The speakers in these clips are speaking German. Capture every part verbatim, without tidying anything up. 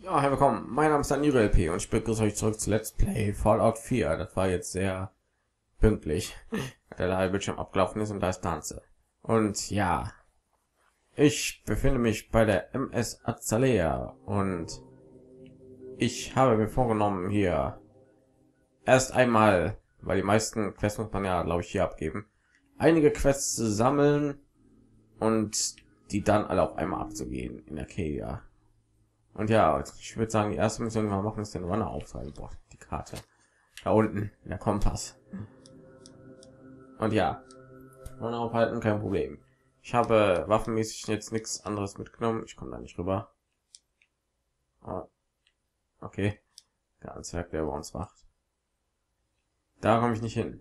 Ja, hey, willkommen. Mein Name ist Daniel L P und ich begrüße euch zurück zu Let's Play Fallout vier. Das war jetzt sehr pünktlich, der halbe Bildschirm abgelaufen ist und da ist Danze. Und ja, ich befinde mich bei der M S Azalea und ich habe mir vorgenommen, hier erst einmal, weil die meisten Quests muss man ja, glaube ich, hier abgeben, einige Quests zu sammeln und die dann alle auf einmal abzugehen in Arcadia. Und ja, ich würde sagen, die erste Mission, die wir machen, ist den Runner aufzeigen. Boah, die Karte. Da unten, der Kompass. Und ja, Runner aufhalten, kein Problem. Ich habe waffenmäßig jetzt nichts anderes mitgenommen. Ich komme da nicht rüber. Aber okay. Der Anzwerg, der bei uns wacht. Da komme ich nicht hin.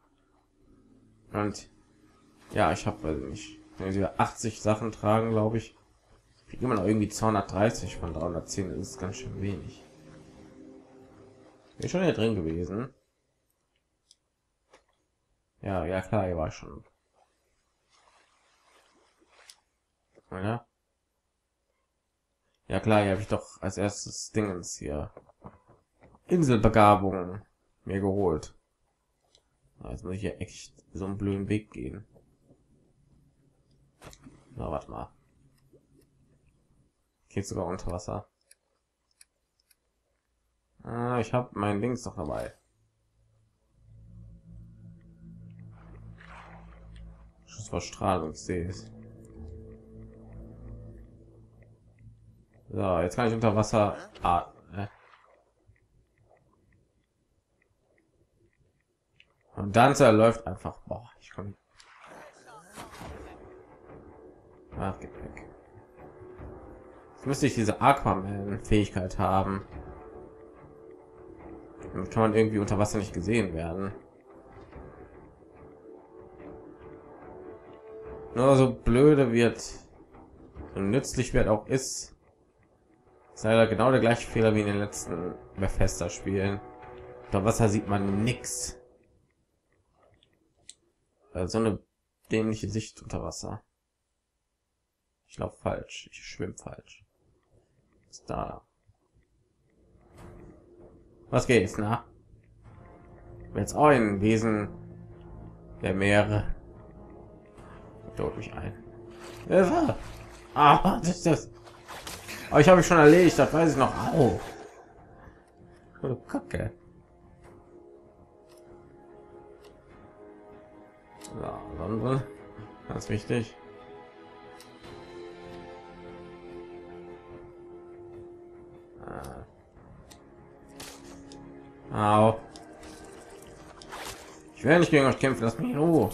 Und ja, ich habe nicht achtzig Sachen tragen, glaube ich. Immer noch irgendwie zweihundertdreißig von dreihundertzehn, das ist ganz schön wenig. Bin schon hier drin gewesen. Ja, ja klar, hier war ich schon. Oder? Ja klar, hier habe ich doch als erstes Dingens hier Inselbegabung mir geholt. Jetzt muss ich hier echt so einen blöden Weg gehen. Na, warte mal. Geht sogar unter Wasser. Ah, ich habe mein Dings noch dabei. Schuss vor Strahlung, ich sehe es. So, jetzt kann ich unter Wasser atmen. Und dann läuft einfach. Boah, ich komme. Ach, geht weg. Jetzt müsste ich diese Aquaman-Fähigkeit haben. Dann kann man irgendwie unter Wasser nicht gesehen werden. Nur so blöde wird und nützlich wird auch ist, ist leider genau der gleiche Fehler wie in den letzten Bethesda-Spielen. Unter Wasser sieht man nichts. So eine dämliche Sicht unter Wasser. Ich laufe falsch. Ich schwimme falsch. Ist da. Was geht's, na? Jetzt auch ein Wesen der Meere. Dort mich ein. Hilfe! Ah, das ist das. Aber ich habe ich schon erledigt, das weiß ich noch. Au. Oh, Kacke. Ja, Sonnenbrille. Ganz wichtig. Au. Ich werde nicht gegen euch kämpfen, lass mich in Ruhe.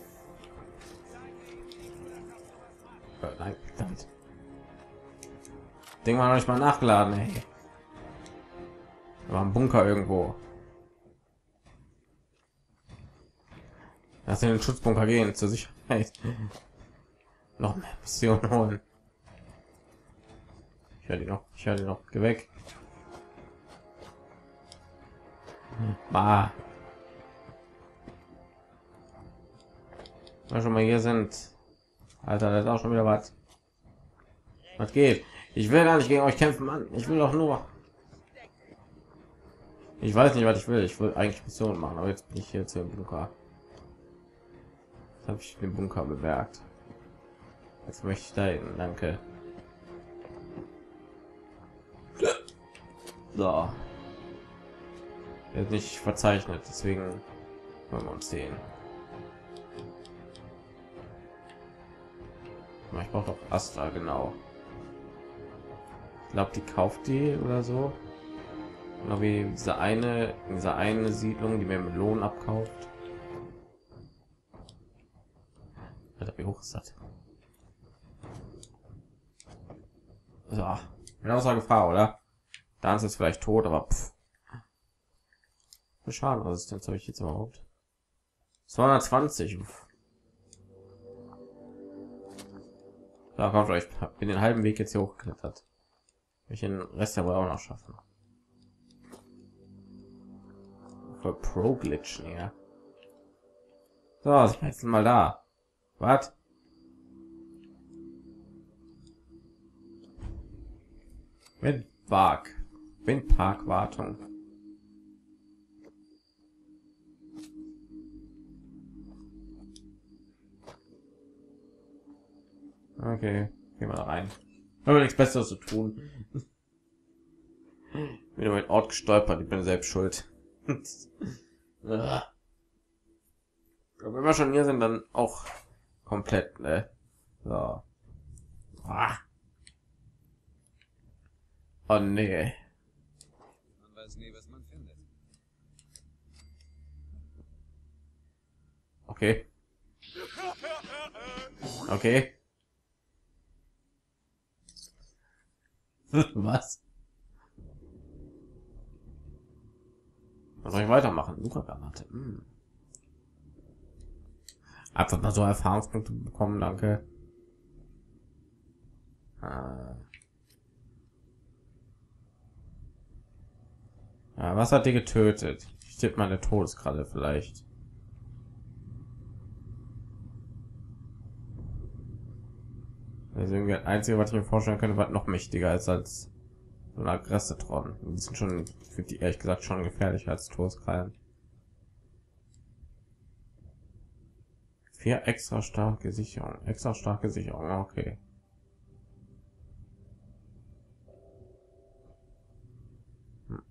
Nein, verdammt. Ding war noch nicht mal nachgeladen, ey. Da war ein Bunker irgendwo. Lass in den Schutzbunker gehen, zur Sicherheit. Noch mehr Missionen holen. Ich höre die noch, ich höre die noch. Geh weg. Bah. Wenn schon mal hier sind. Alter, das ist auch schon wieder was. Was geht? Ich will gar nicht gegen euch kämpfen, Mann. Ich will doch nur. Ich weiß nicht, was ich will. Ich will eigentlich Missionen machen, aber jetzt bin ich hier zu dem Bunker. Jetzt habe ich den Bunker bewerkt. Jetzt möchte ich da hin. Danke. So. Jetzt nicht verzeichnet, deswegen wollen wir uns sehen. Ich brauche doch Astra, genau. Ich glaube, die kauft die oder so. Genau wie diese eine, diese eine Siedlung, die mir Melonen abkauft. Alter, wie hoch ist das? So, mit außer Gefahr, oder? Dann ist es vielleicht tot, aber pff. Schadenresistenz habe ich jetzt überhaupt? zweihundertzwanzig. Da kommt euch. Bin den halben Weg jetzt hier hochgeklettert. Ich den Rest aber auch noch schaffen. Für Pro Glitch, ja. So, ich bin jetzt mal da. Was? Wer, Windpark. Windpark-Wartung. Okay, gehen wir da rein. Aber nichts Besseres zu tun. Bin über den Ort gestolpert, ich bin selbst schuld. Aber wenn wir schon hier sind, dann auch komplett, ne? So. Ah. Oh nee. Man weiß nie, was man findet. Okay. Okay. Was? Was soll ich weitermachen? Luca-Granate. Hm. Einfach mal so Erfahrungspunkte bekommen, danke. Ah. Ja, was hat die getötet? Ich tippe meine Todeskralle vielleicht. Also irgendwie das Einzige, was ich mir vorstellen könnte, was noch mächtiger ist als so ein Aggressatron. Die sind schon, für die ehrlich gesagt schon gefährlicher als Todeskrallen. Vier extra starke Sicherung, extra starke Sicherung, okay. Hm.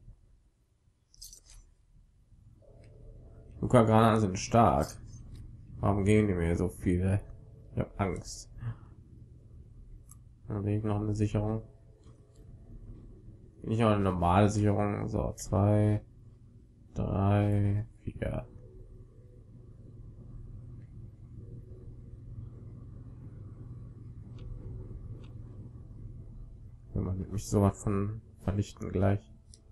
Luca-Granaten sind stark. Warum gehen die mir so viele? Ich habe Angst. Dann lege ich noch eine Sicherung. Nicht auch eine normale Sicherung. So, zwei, drei, vier. Wenn man mich so was von vernichten gleich.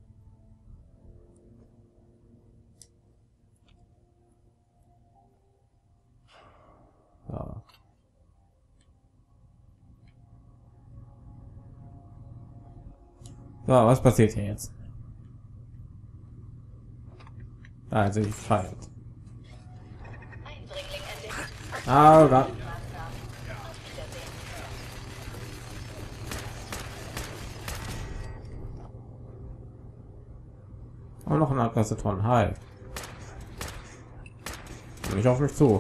Ja. So, was passiert hier jetzt? Also ich feiert. Ah, Gott. Und noch ein Aggressatoren. Hi. Nicht auf mich zu.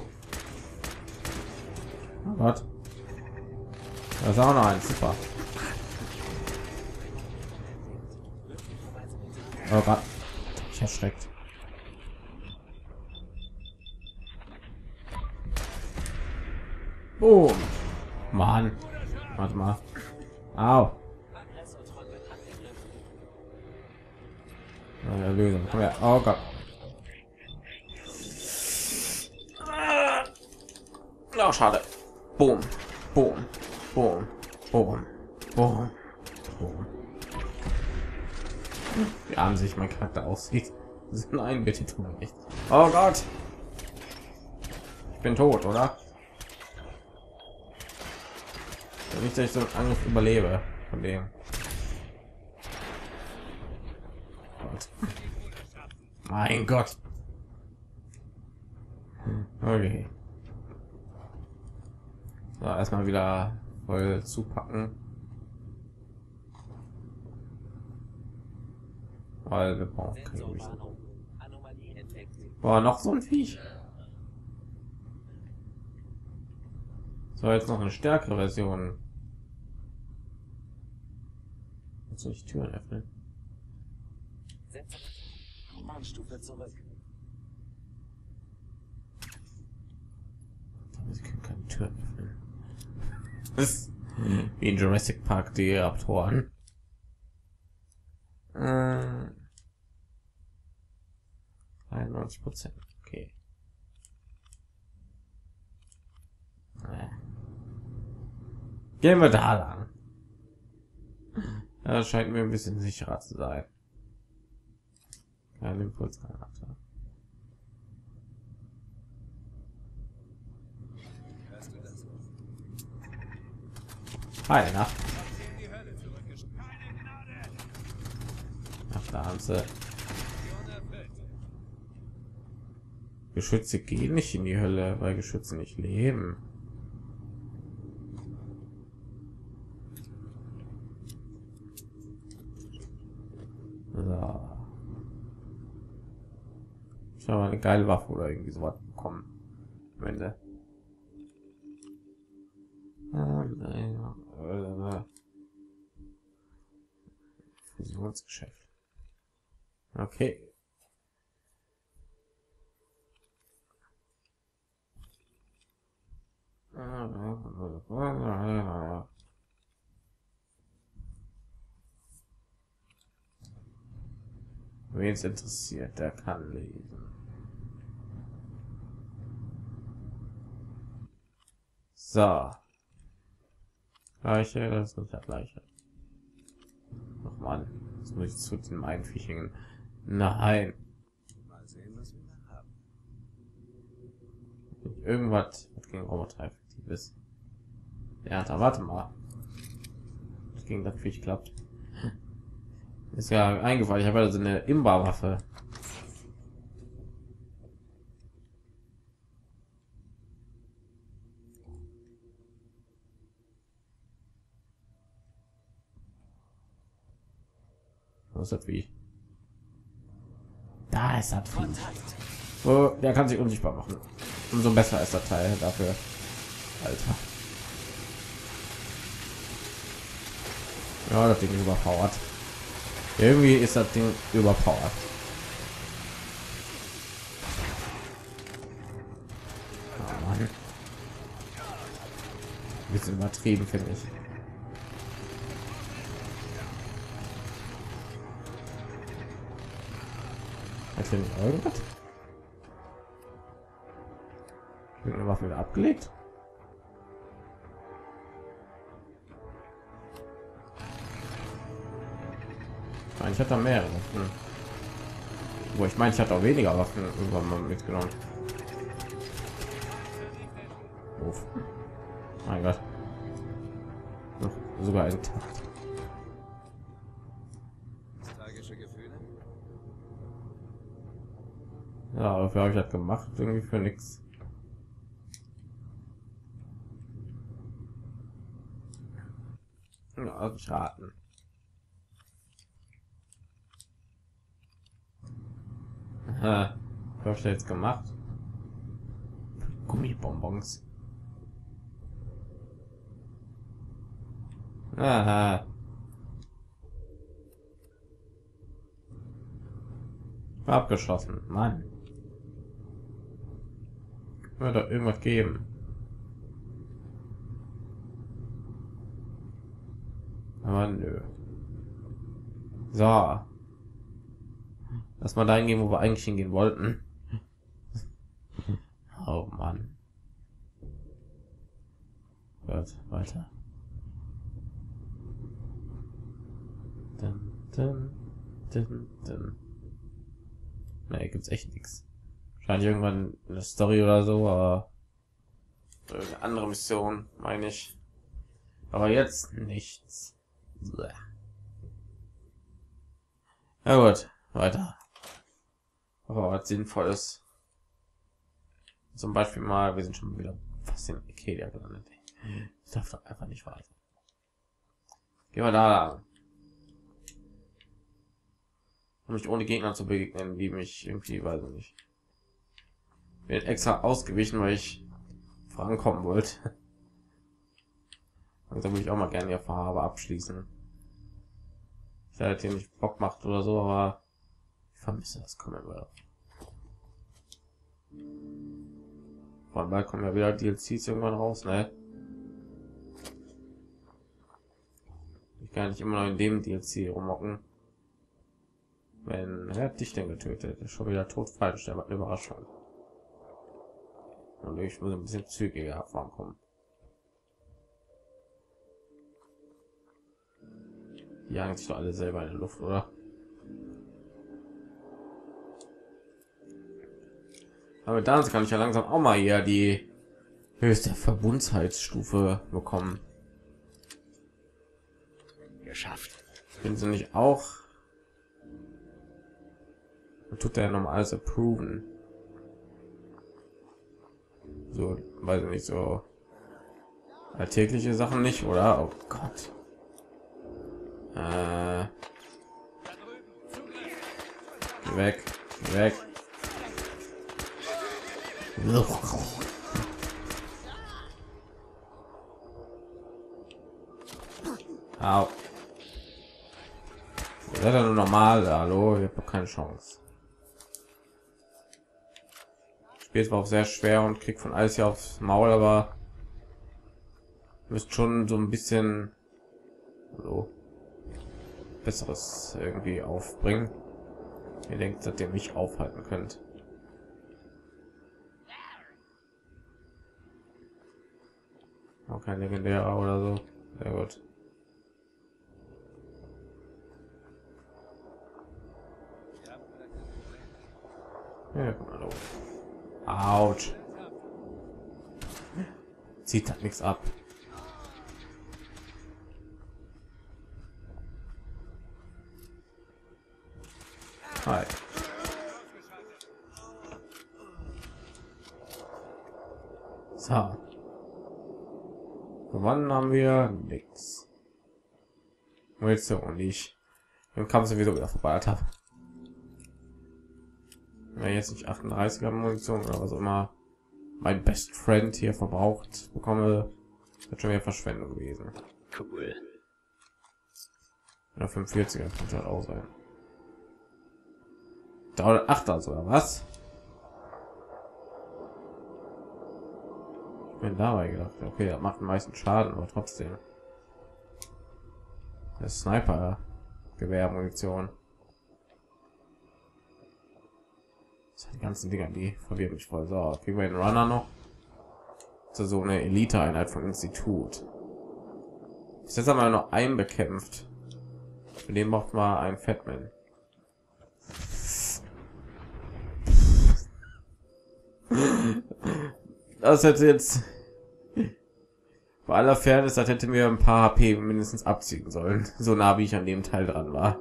Oh Gott. Da ist auch noch ein. Super. Oh Gott. Ich erschreckt. Boom. Mann. Warte mal. Au. Ja, Lösung. Komm her. Oh Gott. Oh, schade. Boom. Boom. Boom. Boom. Boom. Boom. Wie arm sich mein Charakter aussieht. Nein, bitte tu mir nicht. Oh Gott. Ich bin tot, oder? Nicht, dass ich so einen Angriff überlebe von dem. Gott. Mein Gott. Okay. So, erstmal wieder voll zupacken. Weil wir brauchen keine Gewichte. Boah, noch so ein Viech. So, jetzt noch eine stärkere Version. Jetzt soll ich Türen öffnen. Mahnstufe zurück. Sie können keine Türen öffnen. Das ist wie in Jurassic Park die Raptoren. Äh, einundneunzig Prozent. Okay. Äh. Gehen wir da lang. Das scheint mir ein bisschen sicherer zu sein. Kein Impulsgranate. Hi, Nacht. Ach, da haben sie. Geschütze gehen nicht in die Hölle, weil Geschütze nicht leben. Ich habe eine geile Waffe oder irgendwie so was bekommen. Am Ende. Fusionsgeschäft. Okay. Wen es interessiert, der kann lesen. So. Gleiche, das ist das gleiche. Noch mal, das muss ich zu den Einfischingen. Nein. Mal sehen, was wir da haben. Irgendwas was gegen Roboter effektiv ist. Ja, da warte mal. Das ging natürlich klappt. Ist ja eingefallen. Ich habe also eine Imba-Waffe. Was ist das wie? Da ist das Vieh. Oh, der kann sich unsichtbar machen. Umso besser ist der Teil dafür. Alter. Ja, das Ding ist überpowered. Irgendwie ist das Ding überpowered. Oh Mann. Ein bisschen übertrieben, finde ich. Hat hier nicht irgendwas? Eine Waffe wieder abgelegt. Ich hatte mehrere Waffen. Wo ich meine, ich hatte auch weniger Waffen irgendwann mal mitgenommen. Uff. Mein Gott. Noch sogar intakt. Tragische Gefühle? Ja, dafür habe ich das gemacht, irgendwie für nichts. Ja, also ich raten. Aha. Was habe ich da jetzt gemacht? Gummibonbons. Aha. Abgeschossen, Mann. Wird da irgendwas geben? Aber nö. So. Lass mal dahin gehen, wo wir eigentlich hingehen wollten. Oh Mann. Gut, weiter. Dun, dun, dun, dun. Nee, gibt's echt nichts. Wahrscheinlich irgendwann eine Story oder so, aber eine andere Mission, meine ich. Aber jetzt nichts. Bleh. Ja gut, weiter. Aber was Sinnvolles. Zum Beispiel mal, wir sind schon wieder fast in Arcadia gelandet. Ich darf doch einfach nicht weiter. Gehen wir da lang. Um mich ohne Gegner zu begegnen, die mich irgendwie, weiß ich nicht. Bin extra ausgewichen, weil ich vorankommen wollte. Und da würde ich auch mal gerne die Farbe abschließen. Ich halt hier nicht Bock macht oder so, aber ich vermisse das Commonwealth. Von bald kommen ja wieder D L Cs irgendwann raus, ne? Ich kann nicht immer noch in dem D L C rumhocken. Wenn er hat dich denn getötet, ist schon wieder tot falsch, der war eine Überraschung. Und ich muss ein bisschen zügiger vorankommen. Die jagen sich doch alle selber in der Luft, oder? Aber dann kann ich ja langsam auch mal hier die höchste Verbundsheitsstufe bekommen. Geschafft. Bin sie nicht auch? Und tut der nochmal alles approven? So, weiß ich nicht, so alltägliche Sachen nicht, oder? Oh Gott. Äh, geh weg, geh weg. Au. Ihr seid ja nur normal, hallo, ihr habt doch keine Chance. Spielt war auch sehr schwer und kriegt von alles hier aufs Maul, aber müsst schon so ein bisschen so besseres irgendwie aufbringen. Ihr denkt, dass ihr mich aufhalten könnt. Auch kein legendärer oder so. Sehr gut. Ja, hallo. Autsch. Zieht halt nichts ab. Hi. So. Gewonnen haben wir nichts. Munition, die ich im Kampf sowieso wieder verballert habe. Wenn jetzt nicht achtunddreißiger Munition oder was auch immer mein Best Friend hier verbraucht bekomme, wird schon wieder Verschwendung gewesen. Cool. Oder fünfundvierziger kann halt auch sein. dreihundertacht sogar, was? Ich bin dabei gedacht, okay, das macht den meisten Schaden, aber trotzdem. Das Sniper Gewehrmunition. Die ganzen Dinger, die verwirrt mich voll. So, kriegen wir den Runner noch. Das ist so eine Elite-Einheit vom Institut. Bis jetzt haben wir noch einen bekämpft. Für den braucht man einen Fatman. Das hätte jetzt bei aller Fairness, das hätte mir ein paar H P mindestens abziehen sollen. So nah wie ich an dem Teil dran war.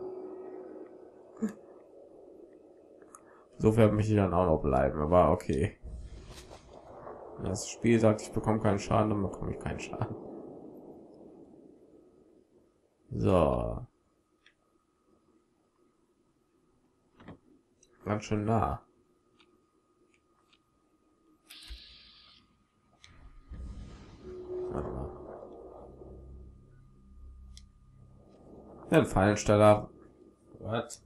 Insofern möchte ich dann auch noch bleiben, aber okay. Das Spiel sagt, ich bekomme keinen Schaden, dann bekomme ich keinen Schaden. So. Ganz schön nah. Warte mal. Ja, ein Fallensteller. Was?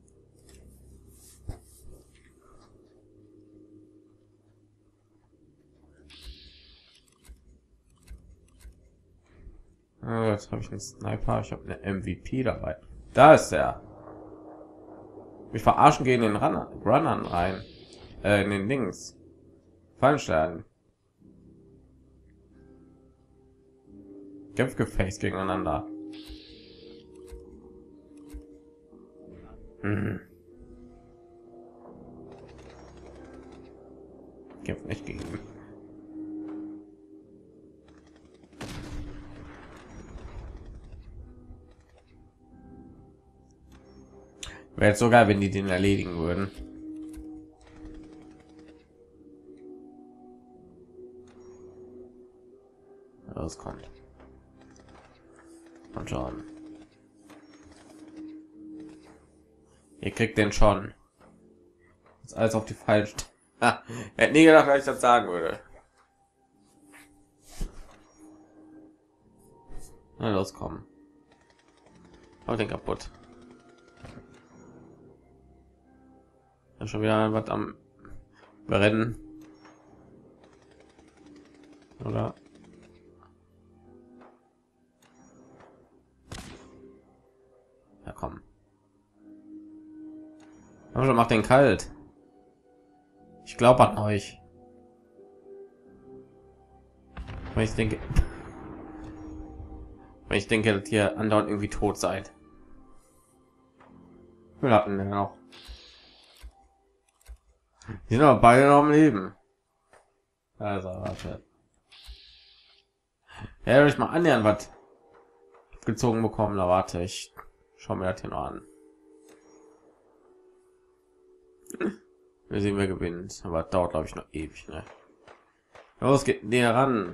Jetzt habe ich einen Sniper, ich habe eine M V P dabei. Da ist er. Mich verarschen gehen in den Runner, Runnern rein. Äh, in den Dings. Fallenstellen. Kämpfgefecht gegeneinander. Hm. Kämpft nicht gegen. Wäre jetzt sogar, wenn die den erledigen würden. Das kommt. Und schon. Ihr kriegt den schon. Jetzt alles auf die falschen. Hätte nie gedacht, dass ich das sagen würde. Na los, kommen. Hau den kaputt. Dann schon wieder was am Brennen. Oder? Ja, komm. Aber macht den kalt. Ich glaube an euch. Weil ich denke, weil ich denke, dass ihr andauernd irgendwie tot seid. Wir hatten ja noch. Die sind aber beide noch am Leben. Also, warte. Ja, ich mal annähern, was gezogen bekommen. Da warte ich. Schau mir das hier noch an. Wir sehen, wer gewinnt. Aber das dauert, glaube ich, noch ewig. Ne? Los, geht näher ran.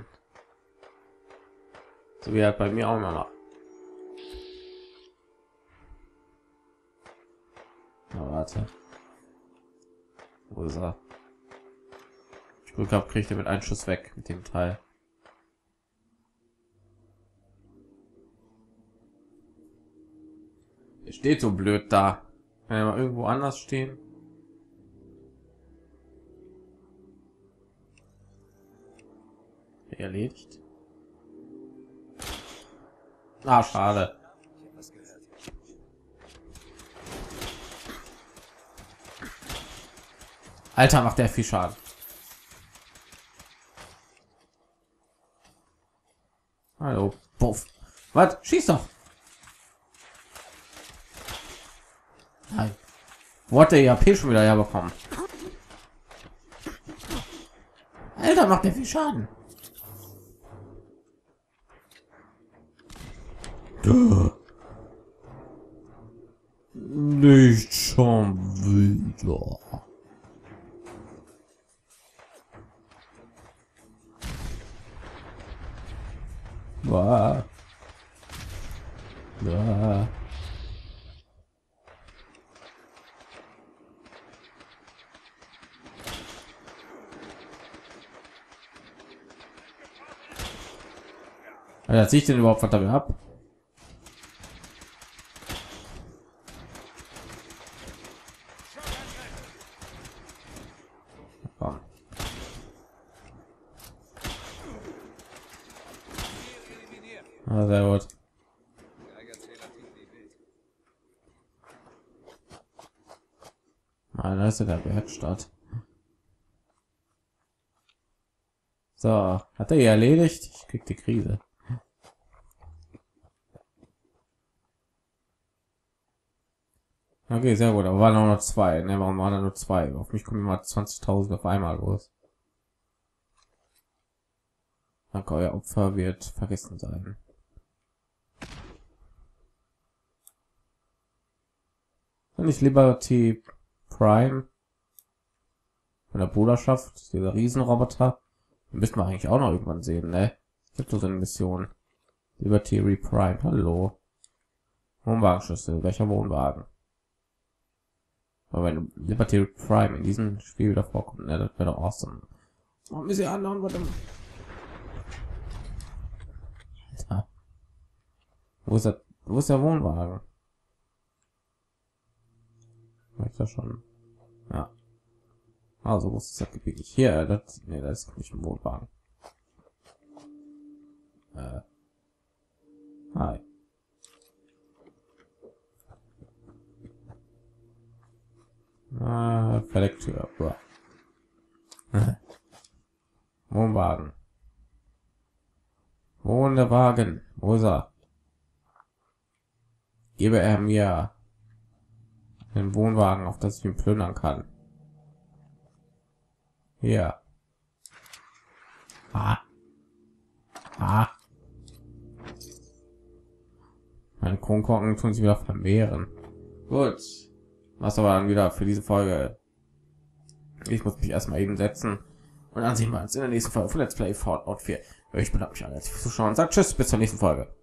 So wie er bei mir auch immer macht. Na, warte. Wo ist er? Ich Glück habe, kriegt er mit einem Schuss weg mit dem Teil. Er steht so blöd da. Kann er mal irgendwo anders stehen? Erledigt. Ah, schade. Alter, macht der viel Schaden. Hallo, Puff. Was? Schieß doch. Nein. Wo hat der E H P schon wieder herbekommen? Alter, macht der viel Schaden. Nicht schon wieder. Wow. Ja. Ja, ziehe ich denn überhaupt was damit ab? Komm. Ah, sehr gut. Mal, da ist ja der Werkstatt. So, hat er erledigt? Ich krieg die Krise. Okay, sehr gut, aber waren auch noch zwei. Ne, warum waren da nur zwei? Auf mich kommen immer zwanzigtausend auf einmal los. Danke, euer Opfer wird vergessen sein. Und ich Liberty Prime von der Bruderschaft, dieser Riesenroboter, den müssen wir eigentlich auch noch irgendwann sehen, ne? Gibt so eine Mission. Liberty Prime, hallo. Wohnwagenschlüssel, welcher Wohnwagen? Aber wenn Liberty Prime in diesem Spiel wieder vorkommt, ne, das wäre doch awesome. Oh, ein bisschen anderen, warte mal. Alter. Wo ist das? Wo ist der Wohnwagen? Weiß das schon. Ja. Also wo ist das Gebiet? Hier, das, ne, das ist nicht ein Wohnwagen. Äh. Hi. Ah, Verlecktür. Wohnwagen. Wohnwagen. Wo ist er? Gebe er mir den Wohnwagen, auf das ich ihn plündern kann. Hier. Ah. Ah. Meine Kronkorken tun sich wieder vermehren. Gut. Was aber dann wieder für diese Folge. Ich muss mich erstmal eben setzen. Und dann sehen wir uns in der nächsten Folge von Let's Play Fallout vier. Ich bedanke mich alle fürs Zuschauen und sage tschüss, bis zur nächsten Folge.